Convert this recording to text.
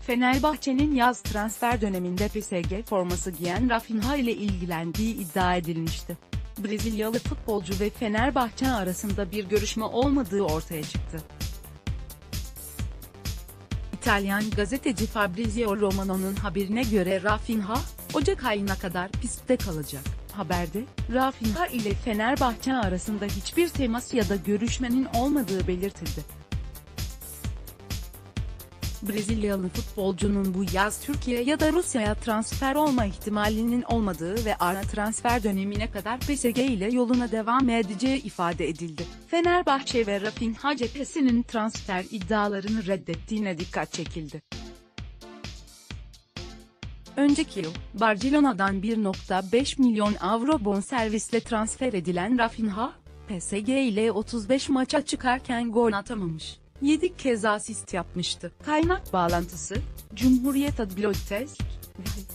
Fenerbahçe'nin yaz transfer döneminde PSG forması giyen Rafinha ile ilgilendiği iddia edilmişti. Brezilyalı futbolcu ve Fenerbahçe arasında bir görüşme olmadığı ortaya çıktı. İtalyan gazeteci Fabrizio Romano'nun haberine göre Rafinha, Ocak ayına kadar pistte kalacak. Haberde, Rafinha ile Fenerbahçe arasında hiçbir temas ya da görüşmenin olmadığı belirtildi. Brezilyalı futbolcunun bu yaz Türkiye ya da Rusya'ya transfer olma ihtimalinin olmadığı ve ara transfer dönemine kadar PSG ile yoluna devam edeceği ifade edildi. Fenerbahçe ve Rafinha cephesinin transfer iddialarını reddettiğine dikkat çekildi. Önceki yıl, Barcelona'dan 1,5 milyon avro bonservisle transfer edilen Rafinha, PSG ile 35 maça çıkarken gol atamamış. 7 kez asist yapmıştı. Kaynak bağlantısı, Cumhuriyet Adliyesi